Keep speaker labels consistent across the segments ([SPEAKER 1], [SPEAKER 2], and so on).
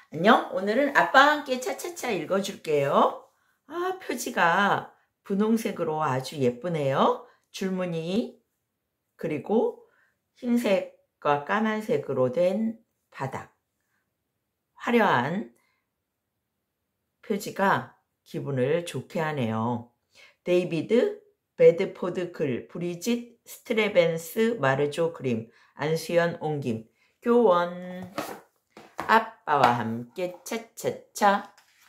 [SPEAKER 1] 안녕. 오늘은 아빠와 함께 차차차 읽어줄게요. 표지가 분홍색으로 아주 예쁘네요. 줄무늬 그리고 흰색과 까만색으로 된 바닥. 화려한 표지가 기분을 좋게 하네요. 데이비드 베드포드 글, 브리짓 스트레벤스 마르조 그림, 안수연 옮김. 교원. 아빠와 함께 차차차.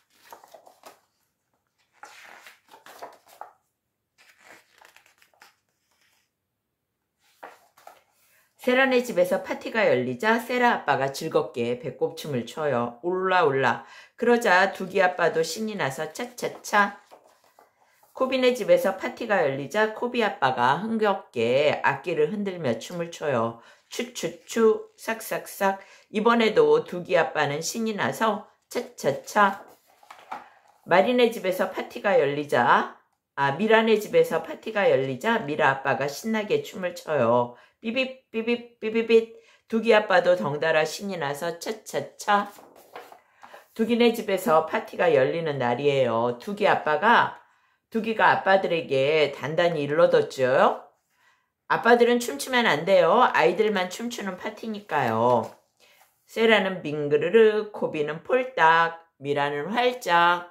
[SPEAKER 1] 세라네 집에서 파티가 열리자 세라 아빠가 즐겁게 배꼽춤을 춰요. 올라올라. 그러자 두기 아빠도 신이 나서 차차차. 코비네 집에서 파티가 열리자 코비 아빠가 흥겹게 악기를 흔들며 춤을 춰요. 추추추 싹싹싹. 이번에도 두기 아빠는 신이 나서 차차차. 마리네 집에서 파티가 열리자 미라네 집에서 파티가 열리자 미라 아빠가 신나게 춤을 춰요. 삐빕 삐빕 삐비빗. 두기 아빠도 덩달아 신이 나서 차차차. 두기네 집에서 파티가 열리는 날이에요. 두기가 아빠들에게 단단히 일러뒀죠. 아빠들은 춤추면 안 돼요. 아이들만 춤추는 파티니까요. 세라는 빙그르르, 코비는 폴딱, 미라는 활짝.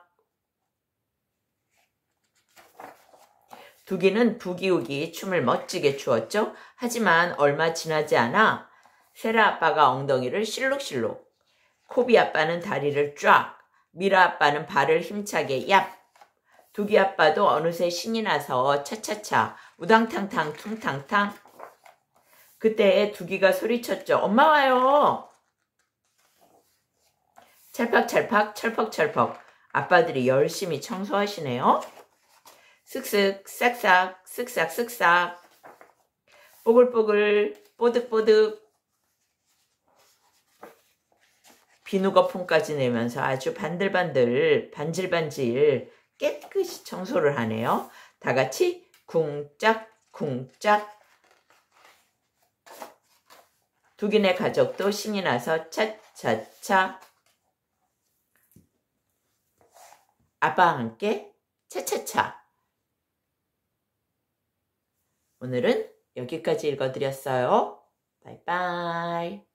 [SPEAKER 1] 두기는 부기우기 춤을 멋지게 추었죠. 하지만 얼마 지나지 않아 세라 아빠가 엉덩이를 실룩실룩, 코비 아빠는 다리를 쫙, 미라 아빠는 발을 힘차게 얍. 두기 아빠도 어느새 신이 나서 차차차, 우당탕탕 퉁탕탕. 그때 두기가 소리쳤죠. 엄마 와요. 찰팍찰팍 철퍽철퍽. 아빠들이 열심히 청소하시네요. 쓱쓱 싹싹 쓱싹 쓱싹. 뽀글뽀글 뽀득뽀득. 비누거품까지 내면서 아주 반들반들 반질반질 깨끗이 청소를 하네요. 다같이 쿵짝 쿵짝. 두기네 가족도 신이 나서 차차차. 아빠와 함께 차차차. 오늘은 여기까지 읽어드렸어요. 바이바이.